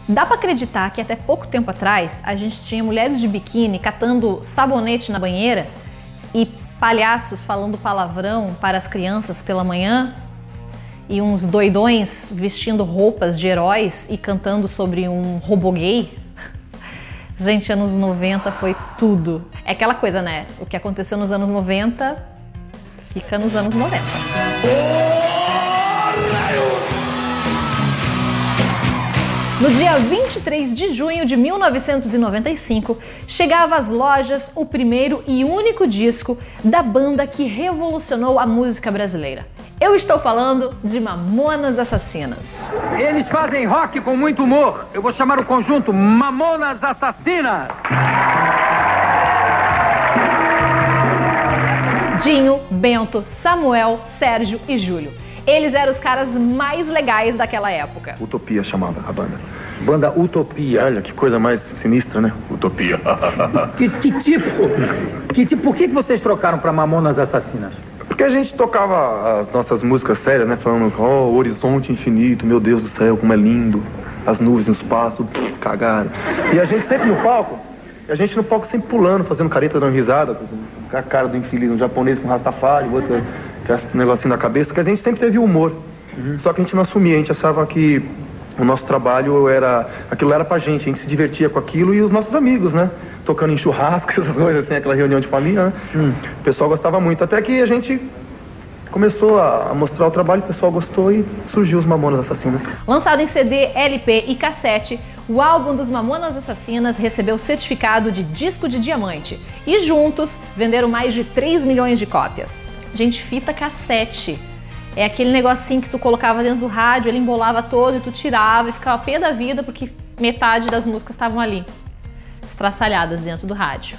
Dá pra acreditar que até pouco tempo atrás a gente tinha mulheres de biquíni catando sabonete na banheira e palhaços falando palavrão para as crianças pela manhã e uns doidões vestindo roupas de heróis e cantando sobre um robô gay? Gente, anos 90 foi tudo. É aquela coisa, né? O que aconteceu nos anos 90 fica nos anos 90. No dia 23 de junho de 1995, chegava às lojas o primeiro e único disco da banda que revolucionou a música brasileira. Eu estou falando de Mamonas Assassinas. Eles fazem rock com muito humor. Eu vou chamar o conjunto Mamonas Assassinas. Dinho, Bento, Samuel, Sérgio e Júlio. Eles eram os caras mais legais daquela época. Utopia chamava a banda. Banda Utopia, olha que coisa mais sinistra, né? Utopia. Que tipo? Por que vocês trocaram pra Mamonas Assassinas? Porque a gente tocava as nossas músicas sérias, né? Falando, ó, horizonte infinito, meu Deus do céu, como é lindo. As nuvens no espaço, cagaram. E a gente sempre no palco, sempre pulando, fazendo careta, dando risada, com a cara do infeliz, um japonês com rastafari, outro com esse negocinho na cabeça, que a gente sempre teve humor. Só que a gente não assumia, a gente achava que o nosso trabalho aquilo era pra gente, a gente se divertia com aquilo e os nossos amigos, né? Tocando em churrasco, essas coisas assim, aquela reunião de família, né? O pessoal gostava muito, até que a gente começou a mostrar o trabalho, o pessoal gostou e surgiu os Mamonas Assassinas. Lançado em CD, LP e cassete, o álbum dos Mamonas Assassinas recebeu certificado de disco de diamante e juntos venderam mais de 3 milhões de cópias. Gente, fita cassete. É aquele negocinho que tu colocava dentro do rádio, ele embolava todo e tu tirava e ficava pé da vida porque metade das músicas estavam ali, estraçalhadas dentro do rádio.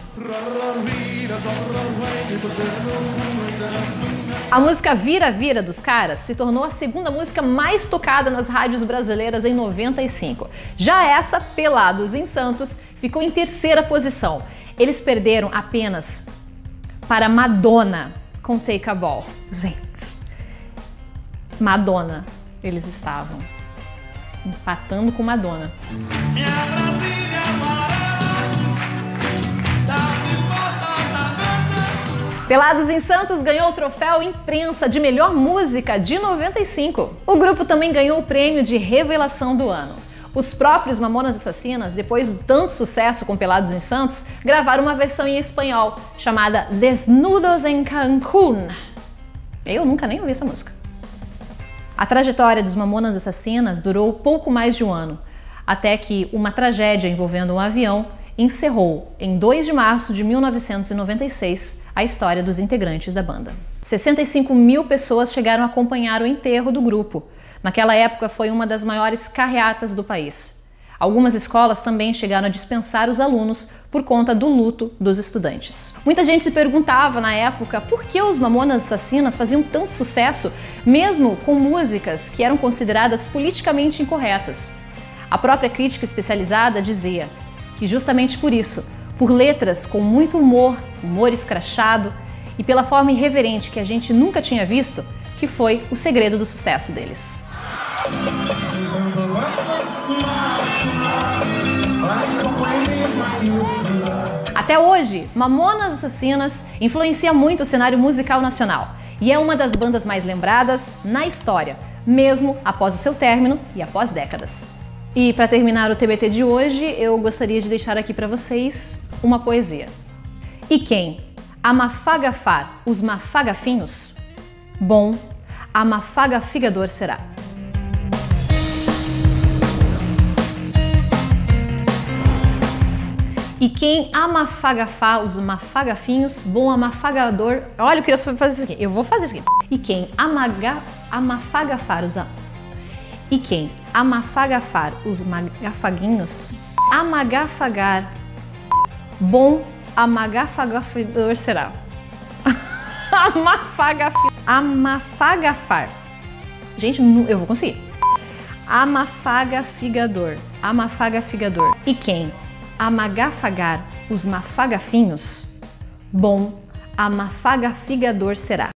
A música Vira Vira dos caras se tornou a segunda música mais tocada nas rádios brasileiras em 95. Já essa, Pelados em Santos, ficou em terceira posição. Eles perderam apenas para Madonna com Take a Ball. Gente, Madonna, eles estavam empatando com Madonna. Pelados em Santos ganhou o troféu Imprensa de Melhor Música de 95. O grupo também ganhou o prêmio de Revelação do Ano. Os próprios Mamonas Assassinas, depois do tanto sucesso com Pelados em Santos, gravaram uma versão em espanhol chamada Desnudos en Cancún. Eu nunca nem ouvi essa música. A trajetória dos Mamonas Assassinas durou pouco mais de um ano, até que uma tragédia envolvendo um avião encerrou, em 2 de março de 1996, a história dos integrantes da banda. 65 mil pessoas chegaram a acompanhar o enterro do grupo. Naquela época foi uma das maiores carreatas do país. Algumas escolas também chegaram a dispensar os alunos por conta do luto dos estudantes. Muita gente se perguntava na época por que os Mamonas Assassinas faziam tanto sucesso, mesmo com músicas que eram consideradas politicamente incorretas. A própria crítica especializada dizia que justamente por isso, por letras com muito humor escrachado e pela forma irreverente que a gente nunca tinha visto, que foi o segredo do sucesso deles. Até hoje, Mamonas Assassinas influencia muito o cenário musical nacional e é uma das bandas mais lembradas na história, mesmo após o seu término e após décadas. E para terminar o TBT de hoje, eu gostaria de deixar aqui para vocês uma poesia. E quem amafagafar os mafagafinhos, bom amafagafigador será. E quem amafagafar os mafagafinhos, bom amafagador... Olha, eu queria fazer isso aqui. Eu vou fazer isso aqui. E quem amafagafar os... E quem amafagafar os magafaguinhos, amagafagar, bom amagafagafador será. Amafagafar. Gente, eu vou conseguir. Amafagafigador. E quem amagafagar os mafagafinhos, bom amafagafigador será.